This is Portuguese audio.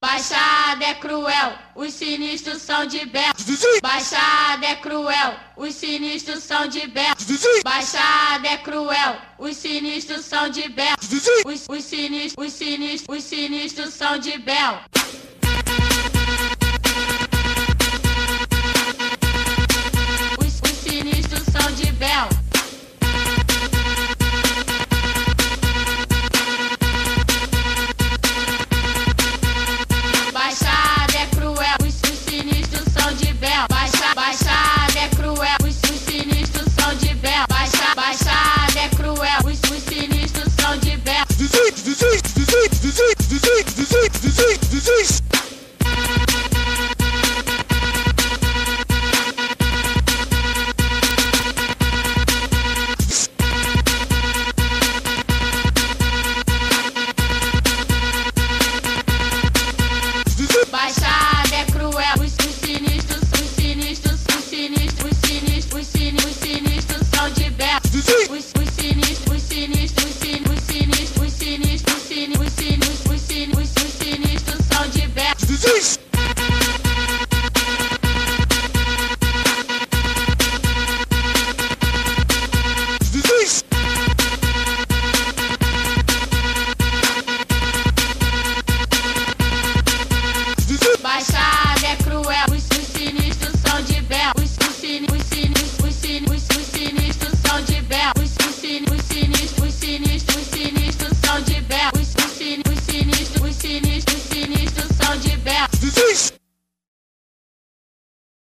Baixada é cruel, os sinistros são de Bel. Baixada é cruel, os sinistros são de Bel. Baixada é cruel, os sinistros são de Bel. Os sinistros são de Bel.